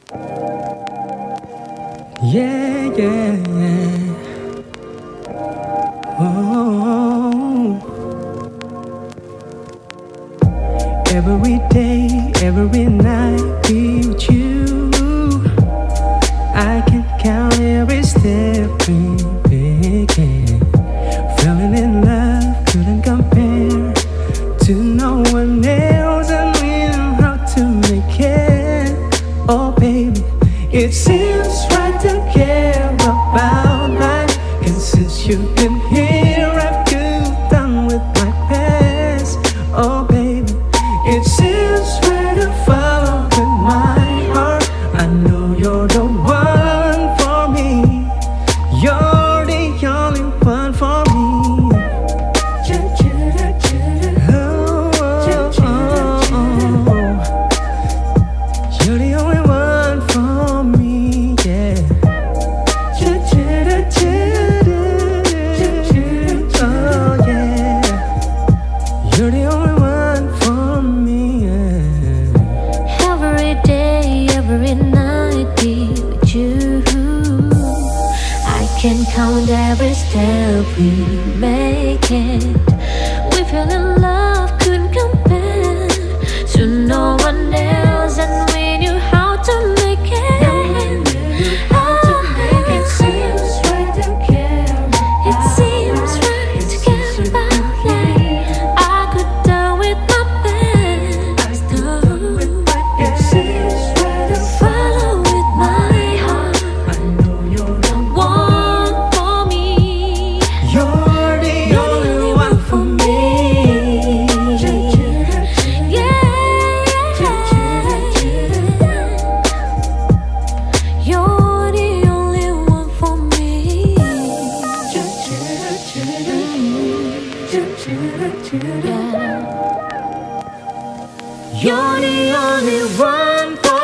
Yeah, yeah, yeah. Oh, every day, every night be with you. I can count every step we begin. Falling in love couldn't compare to no one else, and we know how to make it. Oh baby, it seems right to care about life. And since you've been here, I've moved on with my past. Oh baby, it seems right to follow with my heart. I know you're the one for me. You're the only one for me. You're the only one for me, yeah. Oh yeah. You're the only one for me, yeah. Every day, every night be with you. I can count every step we make it. We fell in love, couldn't compare to no one else, and we knew how to make it. It seems right to care. It seems right to care about life. I could die with my best. It seems right to follow with my heart. I know you're the One for me. You're the only one for me. Yeah. You're the only one for me. Yeah. You're the only one for